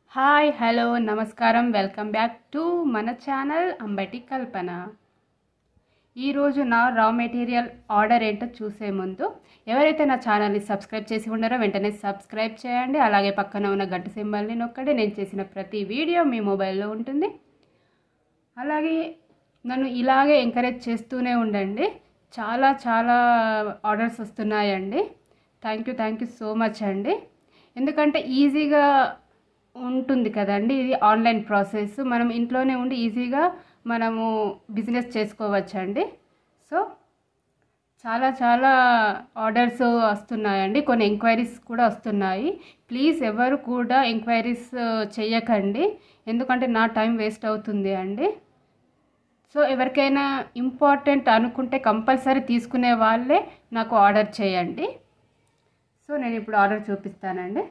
Hi hello నమస్కారం welcome back to మన channel Ambati Kalpana. ఈరోజు నా రా మెటీరియల్ ఆర్డర్ ఏంటో చూసే ముందు ఎవరైతే నా ఛానల్ని సబ్స్క్రైబ్ చేసి ఉన్నారో వెంటనే సబ్స్క్రైబ్ చేయండి. అలాగే పక్కన ఉన్న గంట సింబల్ని నొక్కండి. నేను చేసిన ప్రతి వీడియో మీ మొబైల్లో ఉంటుంది. అలాగే నన్ను ఇలాగే ఎంకరేజ్ చేస్తూనే ఉండండి. చాలా చాలా ఆర్డర్స్ వస్తున్నాయండి. థ్యాంక్ యూ సో మచ్ అండి. ఎందుకంటే ఈజీగా ఉంటుంది కదండి, ఇది ఆన్లైన్ ప్రాసెస్. మనం ఇంట్లోనే ఉండి ఈజీగా మనము బిజినెస్ చేసుకోవచ్చండి. సో చాలా చాలా ఆర్డర్స్ వస్తున్నాయండి, కొన్ని ఎంక్వైరీస్ కూడా వస్తున్నాయి. ప్లీజ్ ఎవరు కూడా ఎంక్వైరీస్ చేయకండి, ఎందుకంటే నా టైం వేస్ట్ అవుతుంది అండి. సో ఎవరికైనా ఇంపార్టెంట్ అనుకుంటే కంపల్సరీ తీసుకునే వాళ్ళే నాకు ఆర్డర్ చేయండి. సో నేను ఇప్పుడు ఆర్డర్ చూపిస్తానండి.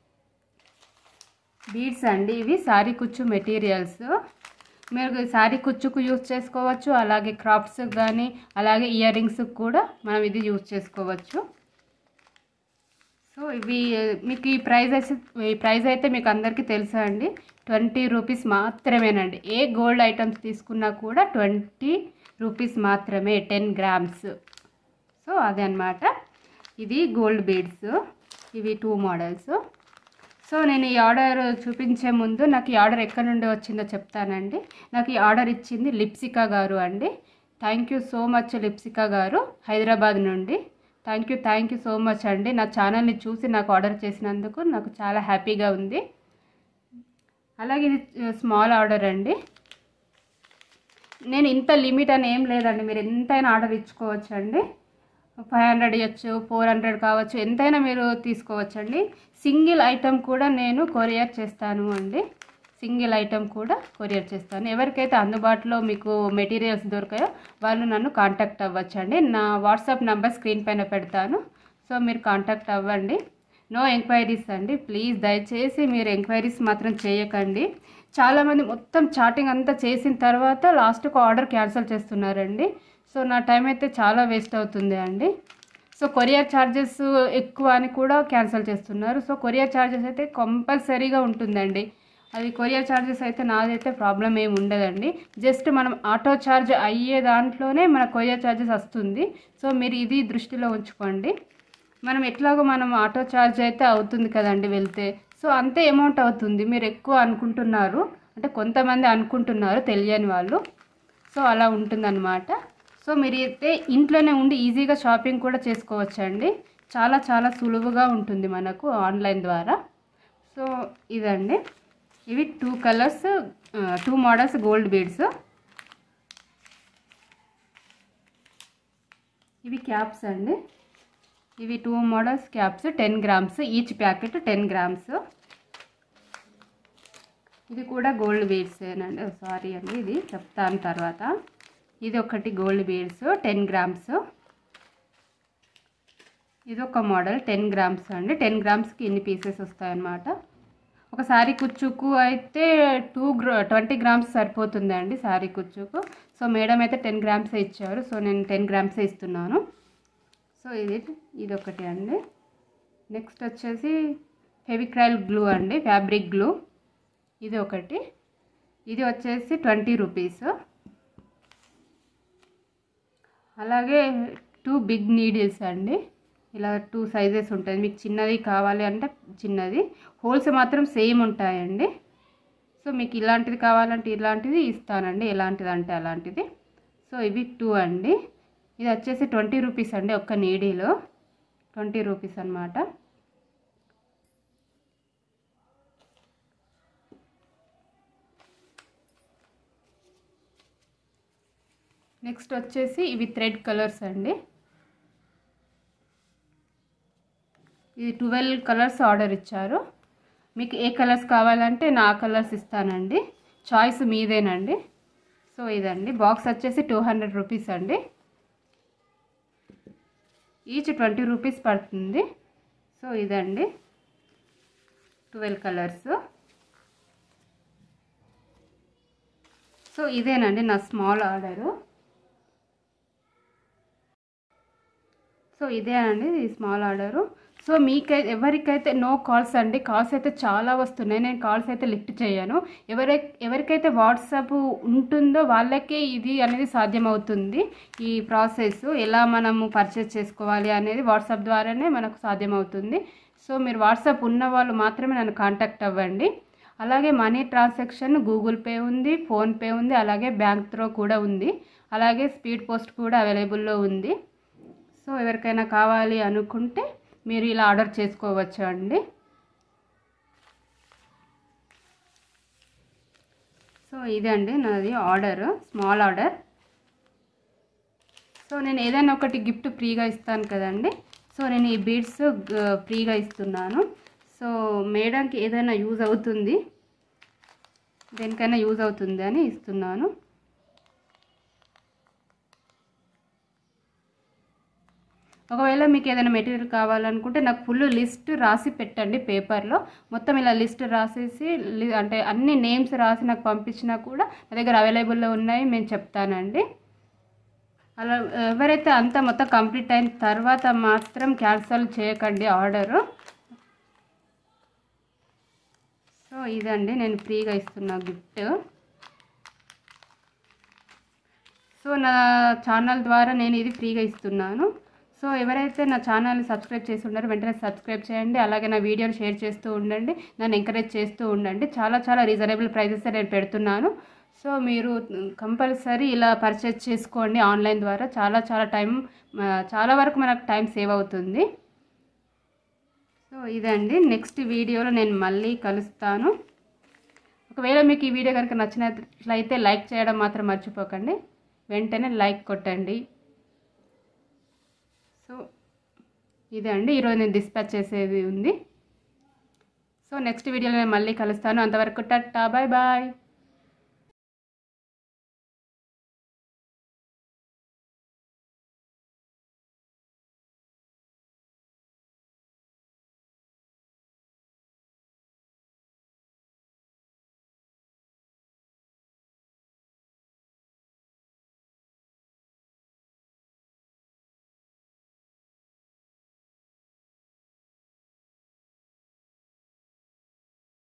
బీడ్స్ అండి, ఇవి సారీ కుచ్చు మెటీరియల్స్. మీరు సారీ కుచ్చుకు యూజ్ చేసుకోవచ్చు, అలాగే క్రాప్స్ కానీ అలాగే ఇయర్ రింగ్స్ కూడా మనం ఇది యూజ్ చేసుకోవచ్చు. సో ఇవి మీకు ఈ ప్రైస్ అయితే మీకు అందరికీ తెలుసా అండి, 20 రూపీస్ మాత్రమేనండి. ఏ గోల్డ్ ఐటమ్స్ తీసుకున్నా కూడా 20 రూపీస్ మాత్రమే, 10 గ్రామ్స్. సో అదే అన్నమాట. ఇది గోల్డ్ బీడ్స్, ఇవి 2 మోడల్స్. సో నేను ఈ ఆర్డర్ చూపించే ముందు నాకు ఈ ఆర్డర్ ఎక్కడి నుండి వచ్చిందో చెప్తానండి. నాకు ఈ ఆర్డర్ ఇచ్చింది లిప్సికా గారు అండి. Thank you so much Lipsika గారు, హైదరాబాద్ నుండి. థ్యాంక్ యూ సో మచ్ అండి. నా ఛానల్ని చూసి నాకు ఆర్డర్ చేసినందుకు నాకు చాలా హ్యాపీగా ఉంది. అలాగే ఇది స్మాల్ ఆర్డర్ అండి. నేను ఇంత లిమిట్ అని ఏం లేదండి, మీరు ఎంతైనా ఆర్డర్ ఇచ్చుకోవచ్చు అండి. 500 ఇవ్వచ్చు, 400 కావచ్చు, ఎంతైనా మీరు తీసుకోవచ్చండి. సింగిల్ ఐటమ్ కూడా నేను కొరియర్ చేస్తాను అండి. సింగిల్ ఐటమ్ కూడా కొరియర్ చేస్తాను. ఎవరికైతే అందుబాటులో మీకు మెటీరియల్స్ దొరికాయో వాళ్ళు నన్ను కాంటాక్ట్ అవ్వచ్చండి. నా వాట్సాప్ నెంబర్ స్క్రీన్ పైన పెడతాను. సో మీరు కాంటాక్ట్ అవ్వండి. నో ఎంక్వైరీస్ అండి, ప్లీజ్ దయచేసి మీరు ఎంక్వైరీస్ మాత్రం చేయకండి. చాలామంది మొత్తం చాటింగ్ అంతా చేసిన తర్వాత లాస్ట్కు ఆర్డర్ క్యాన్సిల్ చేస్తున్నారండి. సో నా టైం అయితే చాలా వేస్ట్ అవుతుంది అండి. సో కొరియర్ ఛార్జెస్ ఎక్కువ అని కూడా క్యాన్సిల్ చేస్తున్నారు. సో కొరియర్ ఛార్జెస్ అయితే కంపల్సరీగా ఉంటుందండి. అది కొరియర్ ఛార్జెస్ అయితే నాదైతే ప్రాబ్లం ఏమి ఉండదండి. జస్ట్ మనం ఆటో ఛార్జ్ అయ్యే దాంట్లోనే మన కొరియర్ ఛార్జెస్ వస్తుంది. సో మీరు ఇది దృష్టిలో ఉంచుకోండి. మనం ఆటో ఛార్జ్ అయితే అవుతుంది కదండి వెళ్తే, సో అంతే అమౌంట్ అవుతుంది. మీరు ఎక్కువ అనుకుంటున్నారు, అంటే కొంతమంది అనుకుంటున్నారు తెలియని వాళ్ళు. సో అలా ఉంటుందన్నమాట. సో మీరు అయితే ఇంట్లోనే ఉండి ఈజీగా షాపింగ్ కూడా చేసుకోవచ్చండి. చాలా చాలా సులువుగా ఉంటుంది మనకు ఆన్లైన్ ద్వారా. సో ఇదండి, ఇవి 2 కలర్స్, 2 మోడల్స్ గోల్డ్ బీడ్స్. ఇవి క్యాప్స్ అండి. ఇవి 2 models caps, 10 grams each packet, 10 grams. ఇది కూడా గోల్డ్ బీడ్సేనండి. సారీ అండి, ఇది చెప్తాను తర్వాత. ఇది ఒకటి గోల్డ్ బీడ్స్ 10 గ్రామ్స్. ఇది ఒక మోడల్ 10 గ్రామ్స్ అండి. 10 గ్రామ్స్కి ఇన్ని పీసెస్ వస్తాయన్నమాట. ఒక సారీ కుచ్చుకు అయితే 20 గ్రామ్స్ సరిపోతుందండి సారీ కుచ్చుకు. సో మేడం అయితే 10 గ్రామ్సే ఇచ్చారు. సో నేను 10 గ్రామ్సే ఇస్తున్నాను. సో ఇది ఒకటి అండి. నెక్స్ట్ వచ్చేసి ఫెవిక్రైల్ గ్లూ అండి, ఫ్యాబ్రిక్ గ్లూ. ఇది ఒకటి, ఇది వచ్చేసి 20 రూపీస్. అలాగే 2 బిగ్ నీడిల్స్ అండి. ఇలా 2 సైజెస్ ఉంటుంది. మీకు చిన్నది కావాలి అంటే చిన్నది, హోల్స్ మాత్రం సేమ్ ఉంటాయండి. సో మీకు ఇలాంటిది కావాలంటే ఇలాంటిది ఇస్తానండి, ఎలాంటిది అంటే అలాంటిది. సో ఇవి 2 అండి. ఇది వచ్చేసి 20 రూపీస్ అండి. ఒక్క నీడిలో 20 రూపీస్ అన్నమాట. నెక్స్ట్ వచ్చేసి ఇవి థ్రెడ్ కలర్స్ అండి. ఇది 12 కలర్స్ ఆర్డర్ ఇచ్చారు. మీకు ఏ కలర్స్ కావాలంటే నా కలర్స్ ఇస్తానండి, చాయిస్ మీదేనండి. సో ఇదండి, బాక్స్ వచ్చేసి 200 రూపీస్ అండి. ఈచ్ 20 రూపీస్ పడుతుంది. సో ఇదండి 12 కలర్స్. సో ఇదేనండి నా స్మాల్ ఆర్డరు. సో ఇదే అండి ఈ స్మాల్ ఆర్డరు. సో ఎవరికైతే నో కాల్స్ అండి, కాల్స్ అయితే చాలా వస్తున్నాయి, నేను కాల్స్ అయితే లిఫ్ట్ చేయను. ఎవరికైతే వాట్సాప్ ఉంటుందో వాళ్ళకే ఇది అనేది సాధ్యమవుతుంది. ఈ ప్రాసెస్ ఎలా మనము పర్చేస్ చేసుకోవాలి అనేది వాట్సాప్ ద్వారానే మనకు సాధ్యమవుతుంది. సో మీరు వాట్సాప్ ఉన్న వాళ్ళు మాత్రమే నన్ను కాంటాక్ట్ అవ్వండి. అలాగే మనీ ట్రాన్సాక్షన్ గూగుల్ పే ఉంది, ఫోన్పే ఉంది, అలాగే బ్యాంక్ త్రో కూడా ఉంది, అలాగే స్పీడ్ పోస్ట్ కూడా అవైలబుల్లో ఉంది. సో ఎవరికైనా కావాలి అనుకుంటే మీరు ఇలా ఆర్డర్ చేసుకోవచ్చు అండి. సో ఇదండి నాది ఆర్డర్, స్మాల్ ఆర్డర్. సో నేను ఏదైనా ఒకటి గిఫ్ట్ ఫ్రీగా ఇస్తాను కదండి, సో నేను ఈ బీడ్స్ ఫ్రీగా ఇస్తున్నాను. సో మేడంకి ఏదైనా యూజ్ అవుతుంది, దేనికైనా యూజ్ అవుతుంది అని ఇస్తున్నాను. ఒకవేళ మీకు ఏదైనా మెటీరియల్ కావాలనుకుంటే నాకు ఫుల్ లిస్ట్ రాసి పెట్టండి పేపర్లో. మొత్తం ఇలా లిస్ట్ రాసేసి అంటే అన్ని నేమ్స్ రాసి నాకు పంపించినా కూడా నా దగ్గర అవైలబుల్లో ఉన్నాయి, నేను చెప్తానండి. అలా ఎవరైతే అంతా మొత్తం కంప్లీట్ అయిన తర్వాత మాత్రం క్యాన్సిల్ చేయకండి ఆర్డరు. సో ఇదండి నేను ఫ్రీగా ఇస్తున్న గిఫ్ట్. సో నా ఛానల్ ద్వారా నేను ఇది ఫ్రీగా ఇస్తున్నాను. సో ఎవరైతే నా ఛానల్ని సబ్స్క్రైబ్ చేసి ఉన్నారో వెంటనే సబ్స్క్రైబ్ చేయండి. అలాగే నా వీడియోని షేర్ చేస్తూ ఉండండి, నన్ను ఎంకరేజ్ చేస్తూ ఉండండి. చాలా రీజనబుల్ ప్రైజెస్ నేను పెడుతున్నాను. సో మీరు కంపల్సరీ ఇలా పర్చేజ్ చేసుకోండి ఆన్లైన్ ద్వారా. చాలా వరకు మనకు టైం సేవ్ అవుతుంది. సో ఇదండి, నెక్స్ట్ వీడియోలో నేను మళ్ళీ కలుస్తాను. ఒకవేళ మీకు ఈ వీడియో కనుక నచ్చినట్లయితే లైక్ చేయడం మాత్రం మర్చిపోకండి, వెంటనే లైక్ కొట్టండి. సో ఇదే అండి ఈరోజు నేను డిస్పాచ్ చేసేది ఉంది. సో నెక్స్ట్ వీడియోలో నేను మళ్ళీ కలుస్తాను. అంతవరకు టాటా, బాయ్ బాయ్.